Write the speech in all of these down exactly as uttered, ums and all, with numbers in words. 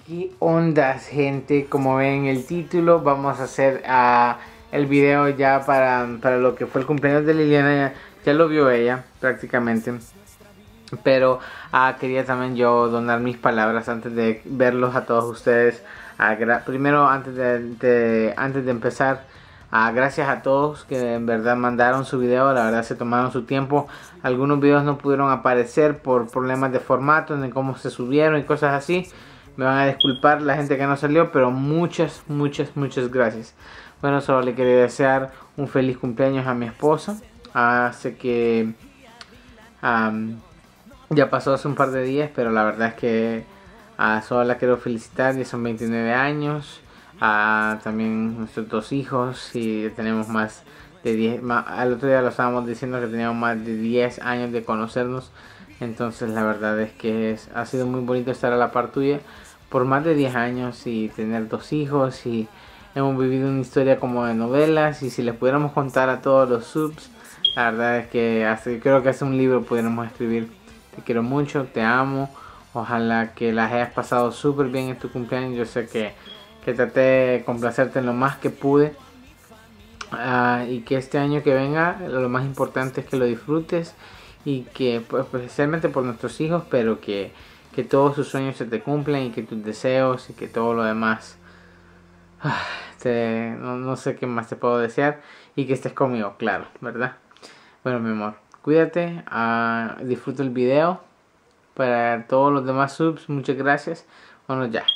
¿Qué ondas, gente? Como ven el título, vamos a hacer uh, el video ya para, para lo que fue el cumpleaños de Liliana. Ya, ya lo vio ella prácticamente, pero uh, quería también yo donar mis palabras antes de verlos a todos ustedes. Uh, primero, antes de, de, antes de empezar, uh, gracias a todos que en verdad mandaron su video. La verdad se tomaron su tiempo. Algunos videos no pudieron aparecer por problemas de formato, de cómo se subieron y cosas así. Me van a disculpar la gente que no salió, pero muchas, muchas, muchas gracias. Bueno, solo le quería desear un feliz cumpleaños a mi esposa. Hace que um, ya pasó hace un par de días, pero la verdad es que uh, solo la quiero felicitar. Ya son veintinueve años. Uh, también nuestros dos hijos, y tenemos más de diez. Más, al otro día lo estábamos diciendo que teníamos más de diez años de conocernos. Entonces la verdad es que es, ha sido muy bonito estar a la par tuya por más de diez años y tener dos hijos, y hemos vivido una historia como de novelas. Y si les pudiéramos contar a todos los subs, la verdad es que hace, creo que hace un libro pudiéramos escribir. Te quiero mucho, te amo, ojalá que las hayas pasado súper bien en tu cumpleaños. Yo sé que, que traté de complacerte en lo más que pude, uh, y que este año que venga lo más importante es que lo disfrutes, y que pues, especialmente por nuestros hijos, pero que, que todos sus sueños se te cumplan, y que tus deseos y que todo lo demás, ah, te, no, no sé qué más te puedo desear, y que estés conmigo, claro, ¿verdad? Bueno, mi amor, cuídate, uh, disfruta el video. Para todos los demás subs, muchas gracias. Bueno, ya.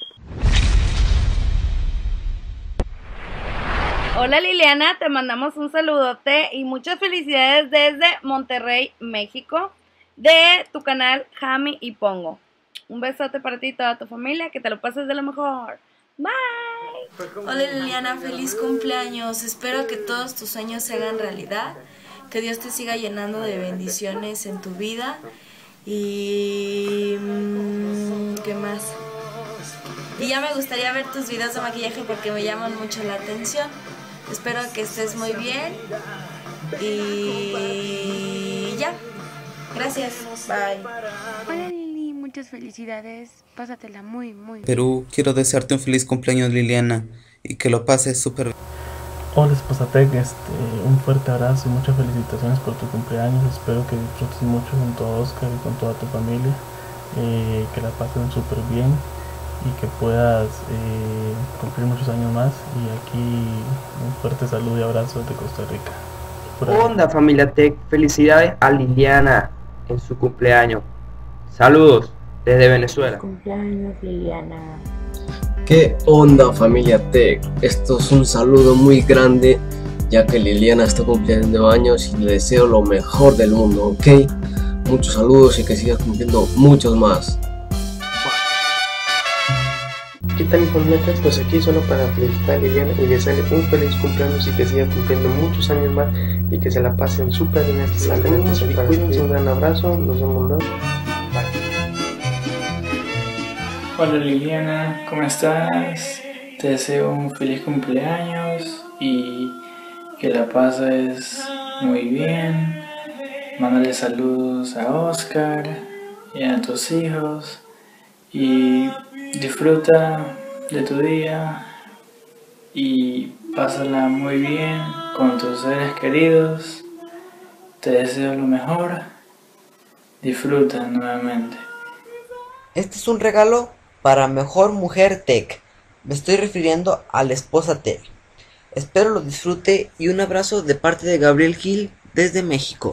Hola Liliana, te mandamos un saludote y muchas felicidades desde Monterrey, México, de tu canal Jami y Pongo. Un besote para ti y toda tu familia, que te lo pases de lo mejor. Bye. Hola Liliana, feliz cumpleaños. Espero que todos tus sueños se hagan realidad, que Dios te siga llenando de bendiciones en tu vida. Y... ¿qué más? Y ya me gustaría ver tus videos de maquillaje porque me llaman mucho la atención. Espero que estés muy bien. Y ya. Gracias. Bye. Hola Lili, muchas felicidades. Pásatela muy, muy bien. Perú, quiero desearte un feliz cumpleaños, Liliana, y que lo pases súper bien. Hola Esposatec, este, un fuerte abrazo y muchas felicitaciones por tu cumpleaños. Espero que disfrutes mucho junto a Oscar y con toda tu familia, eh, que la pasen súper bien y que puedas eh, cumplir muchos años más. Y aquí un fuerte saludo y abrazo de Costa Rica. Onda familia Tech, felicidades a Liliana en su cumpleaños. Saludos desde Venezuela. Cumpleaños Liliana. ¿Qué onda familia Tech? Esto es un saludo muy grande, ya que Liliana está cumpliendo años y le deseo lo mejor del mundo, ¿ok? Muchos saludos y que sigas cumpliendo muchos más. ¿Qué tal familia? Pues aquí solo para felicitar a Liliana y desearle un feliz cumpleaños y que siga cumpliendo muchos años más y que se la pasen súper bien este saludos y cuídense, un gran abrazo, nos vemos luego. Hola Liliana, ¿cómo estás? Te deseo un feliz cumpleaños y que la pases muy bien. Mándale saludos a Oscar y a tus hijos y disfruta de tu día y pásala muy bien con tus seres queridos. Te deseo lo mejor. Disfruta nuevamente. Este es un regalo para Mejor Mujer Tech. Me estoy refiriendo a la esposa Tech. Espero lo disfrute y un abrazo de parte de Gabriel Gil desde México.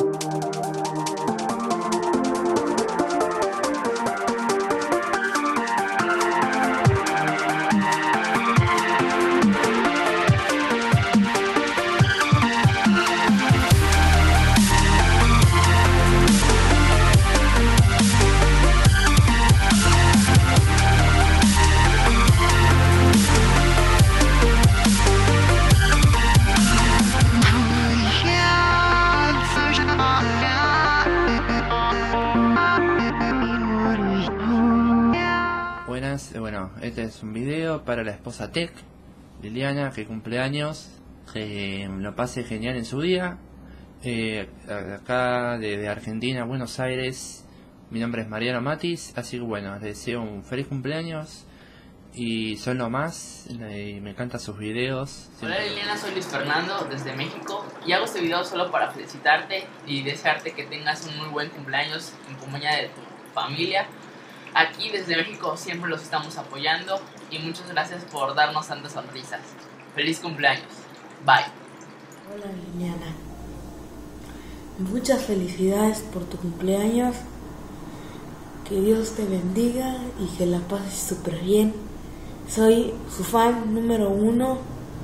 Bueno, este es un video para la esposa Tech, Liliana, que cumple años, que lo pase genial en su día. Eh, acá desde Argentina, Buenos Aires, mi nombre es Mariano Matis, así que bueno, les deseo un feliz cumpleaños y son lo más, y me encantan sus videos. Hola Liliana, soy Luis Fernando desde México y hago este video solo para felicitarte y desearte que tengas un muy buen cumpleaños en compañía de tu familia. Aquí desde México siempre los estamos apoyando y muchas gracias por darnos tantas sonrisas. Feliz cumpleaños. Bye. Hola Liliana, muchas felicidades por tu cumpleaños. Que Dios te bendiga y que la pases súper bien. Soy su fan número uno.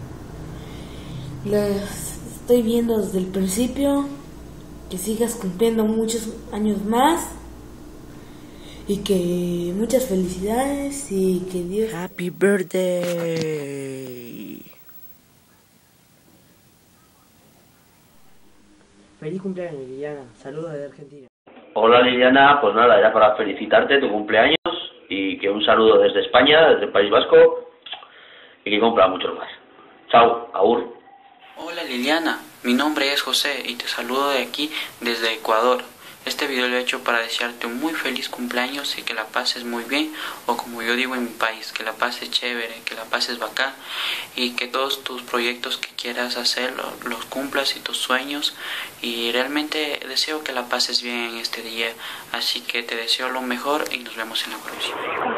Las estoy viendo desde el principio. Que sigas cumpliendo muchos años más. Y que muchas felicidades y que Dios... Happy birthday. Feliz cumpleaños, Liliana. Saludos desde Argentina. Hola Liliana, pues nada, era para felicitarte tu cumpleaños y que un saludo desde España, desde el País Vasco y que cumpla muchos más. Chao, agur. Hola Liliana, mi nombre es José y te saludo de aquí desde Ecuador. Este video lo he hecho para desearte un muy feliz cumpleaños y que la pases muy bien, o como yo digo en mi país, que la pases chévere, que la pases bacán y que todos tus proyectos que quieras hacer los cumplas y tus sueños, y realmente deseo que la pases bien en este día, así que te deseo lo mejor y nos vemos en la próxima.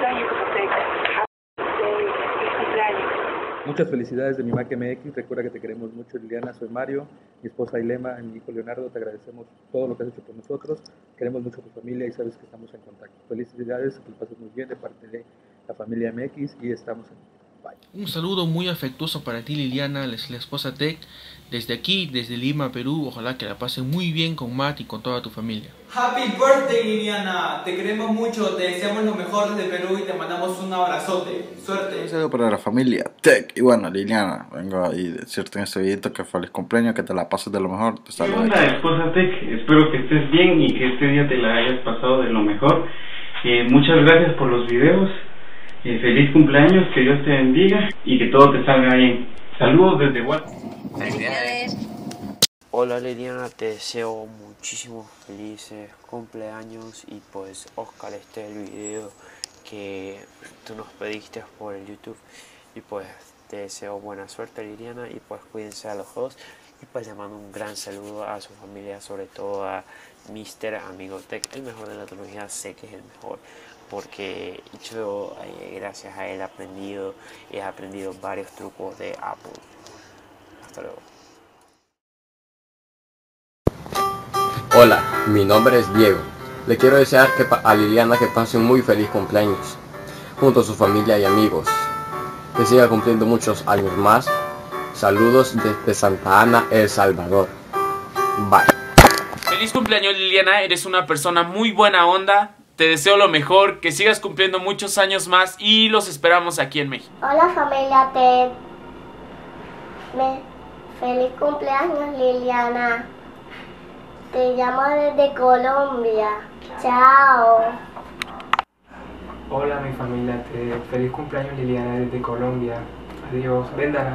Muchas felicidades de mi Mac M X, recuerda que te queremos mucho Liliana, soy Mario, mi esposa Ilema y mi hijo Leonardo, te agradecemos todo lo que has hecho por nosotros, queremos mucho a tu familia y sabes que estamos en contacto. Felicidades, que lo pases muy bien de parte de la familia M X y estamos en... Bye. Un saludo muy afectuoso para ti Liliana, la, la esposa Tech, desde aquí, desde Lima, Perú, ojalá que la pasen muy bien con Matt y con toda tu familia. Happy birthday Liliana, te queremos mucho, te deseamos lo mejor desde Perú y te mandamos un abrazote, suerte. Un saludo para la familia Tech y bueno Liliana, vengo ahí a decirte en este videito que feliz cumpleaños, que te la pases de lo mejor. Te saludo. Hola esposa Tech, espero que estés bien y que este día te la hayas pasado de lo mejor. Eh, muchas gracias por los videos. Eh, feliz cumpleaños, que Dios te bendiga y que todo te salga bien. Saludos desde Guatemala. Hola Liliana, te deseo muchísimos felices cumpleaños y pues Oscar, este es el video que tú nos pediste por el YouTube y pues te deseo buena suerte Liliana y pues cuídense a los dos y pues le mando un gran saludo a su familia, sobre todo a mister Amigo Tech, el mejor de la tecnología, sé que es el mejor porque yo eh, gracias a él he aprendido, he aprendido varios trucos de Apple. Hasta luego. Hola, mi nombre es Diego. Le quiero desear que a Liliana que pase un muy feliz cumpleaños, junto a su familia y amigos. Que siga cumpliendo muchos años más. Saludos desde Santa Ana, El Salvador. Bye. Feliz cumpleaños Liliana, eres una persona muy buena onda. Te deseo lo mejor, que sigas cumpliendo muchos años más y los esperamos aquí en México. Hola familia Ted. Me... Feliz cumpleaños Liliana. Te llamo desde Colombia. Chao. Hola mi familia Ted. Feliz cumpleaños Liliana desde Colombia. Adiós. Véndala.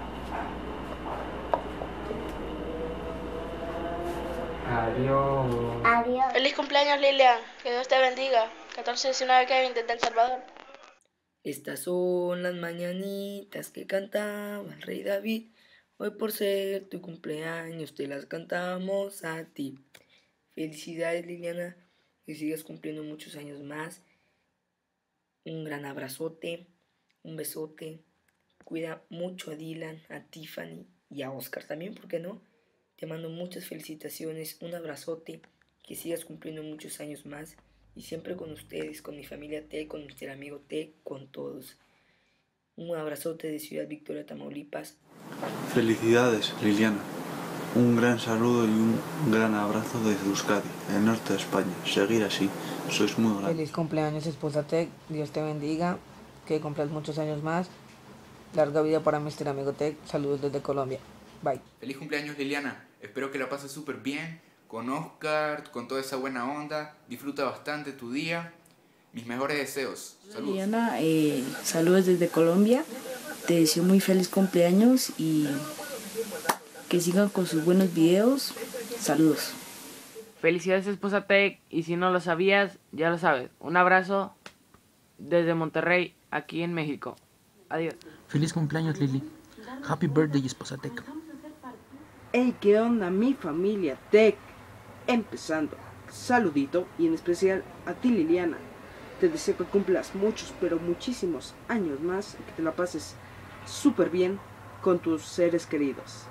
Adiós. Adiós. Feliz cumpleaños Lilian, que Dios te bendiga. catorce diecinueve Kevin desde El Salvador. Estas son las mañanitas que cantaba el rey David. Hoy por ser tu cumpleaños te las cantamos a ti. Felicidades Liliana, que sigas cumpliendo muchos años más. Un gran abrazote, un besote. Cuida mucho a Dylan, a Tiffany y a Oscar también, ¿por qué no? Te mando muchas felicitaciones, un abrazote, que sigas cumpliendo muchos años más y siempre con ustedes, con mi familia T, con nuestro amigo T, con todos. Un abrazote de Ciudad Victoria, Tamaulipas. Felicidades, Liliana. Un gran saludo y un gran abrazo desde Euskadi, el norte de España. Seguir así, sois muy grandes. Feliz cumpleaños, esposa Tech. Dios te bendiga, que cumplas muchos años más. Larga vida para mister Amigo Tech. Saludos desde Colombia. Bye. Feliz cumpleaños Liliana, espero que la pases súper bien con Oscar, con toda esa buena onda, disfruta bastante tu día, mis mejores deseos. Saludos. Liliana, eh, saludos desde Colombia, te deseo muy feliz cumpleaños y que sigan con sus buenos videos, saludos. Felicidades esposa Tech, y si no lo sabías, ya lo sabes, un abrazo desde Monterrey, aquí en México. Adiós. Feliz cumpleaños, Lili. Happy birthday, esposa Tech. Hey, ¿qué onda, mi familia Tech? Empezando, saludito y en especial a ti, Liliana. Te deseo que cumplas muchos, pero muchísimos años más y que te la pases súper bien con tus seres queridos.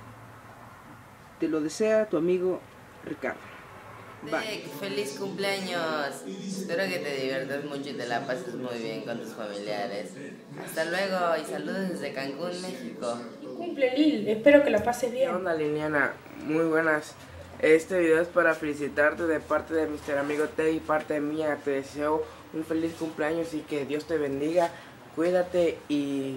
Te lo desea tu amigo Ricardo. Tech, feliz cumpleaños. Espero que te diviertas mucho y te la pases muy bien con tus familiares. Hasta luego y saludos desde Cancún, México. Cumple, Lil, espero que la pases bien. ¿Qué onda, Liliana? Muy buenas. Este video es para felicitarte de parte de mister Amigo Tech y parte mía. Te deseo un feliz cumpleaños y que Dios te bendiga. Cuídate y,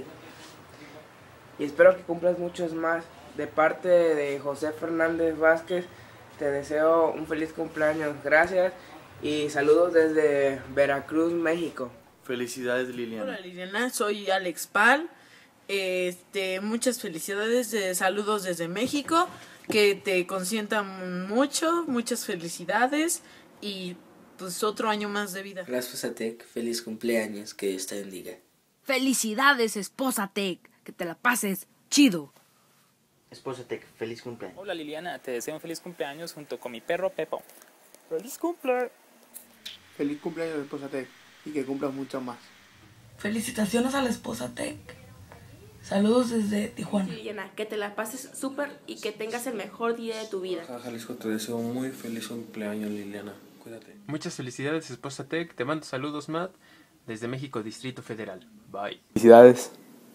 y espero que cumplas muchos más. De parte de José Fernández Vázquez, te deseo un feliz cumpleaños. Gracias y saludos desde Veracruz, México. Felicidades, Liliana. Hola, Liliana, soy Alex Pal. Este, muchas felicidades, de, saludos desde México. Que te consientan mucho, muchas felicidades y pues otro año más de vida. Hola, esposa Tech, feliz cumpleaños, que Dios te bendiga. Felicidades, esposa Tech, que te la pases chido. Esposa Tech, feliz cumpleaños. Hola, Liliana, te deseo un feliz cumpleaños junto con mi perro Pepo. ¡Feliz cumpleaños! Feliz cumpleaños, esposa Tech, y que cumplas mucho más. Felicitaciones a la esposa Tech. Saludos desde Tijuana. Liliana, que te la pases súper y que tengas el mejor día de tu vida. Jalisco, te deseo un muy feliz cumpleaños, Liliana. Cuídate. Muchas felicidades, esposa Tech. Te mando saludos, Matt, desde México, Distrito Federal. Bye. Felicidades.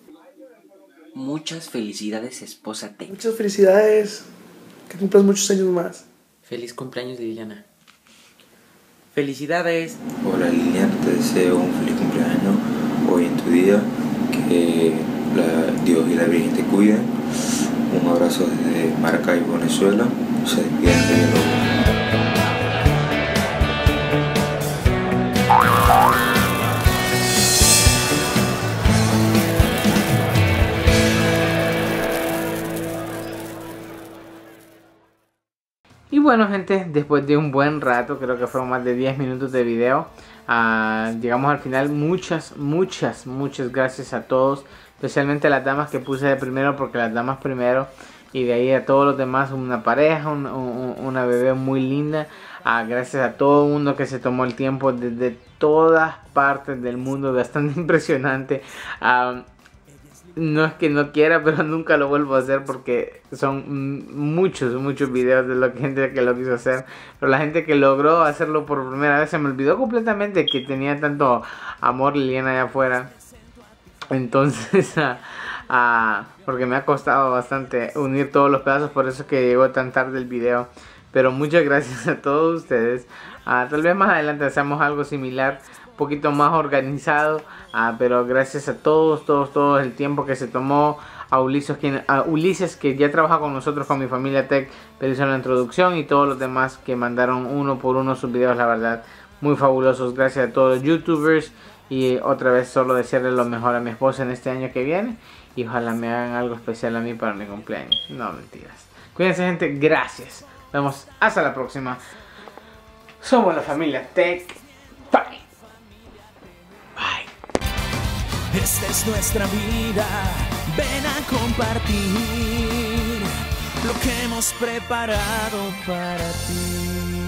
Muchas felicidades, esposa Tech. Muchas felicidades. Que cumplas muchos años más. Feliz cumpleaños, Liliana. Felicidades. Hola, Liliana, te deseo un feliz cumpleaños hoy en tu día. Que la, Dios y la Virgen te cuiden. Un abrazo desde Maracaibo, Venezuela. Se despiden de Dios. Y bueno, gente, después de un buen rato, creo que fueron más de diez minutos de video, uh, llegamos al final. Muchas, muchas, muchas gracias a todos, especialmente a las damas que puse de primero, porque las damas primero, y de ahí a todos los demás, una pareja, un, un, una bebé muy linda. Uh, gracias a todo el mundo que se tomó el tiempo desde todas partes del mundo, bastante impresionante. Uh, No es que no quiera, pero nunca lo vuelvo a hacer porque son muchos, muchos videos de la gente que lo quiso hacer. Pero la gente que logró hacerlo por primera vez, se me olvidó completamente que tenía tanto amor Liliana allá afuera. Entonces, uh, uh, porque me ha costado bastante unir todos los pedazos, por eso es que llegó tan tarde el video. Pero muchas gracias a todos ustedes. Uh, tal vez más adelante hacemos algo similar, un poquito más organizado, uh, pero gracias a todos, todos, todos el tiempo que se tomó. A Ulises, quien, a Ulises que ya trabaja con nosotros, con mi familia Tech, pero hizo la introducción, y todos los demás que mandaron uno por uno sus videos, la verdad, muy fabulosos. Gracias a todos los youtubers, y otra vez solo desearle lo mejor a mi esposa en este año que viene, y ojalá me hagan algo especial a mí para mi cumpleaños. No, mentiras. Cuídense, gente, gracias. Nos vemos hasta la próxima. Somos la familia Tech. Bye. Esta es nuestra vida, ven a compartir lo que hemos preparado para ti.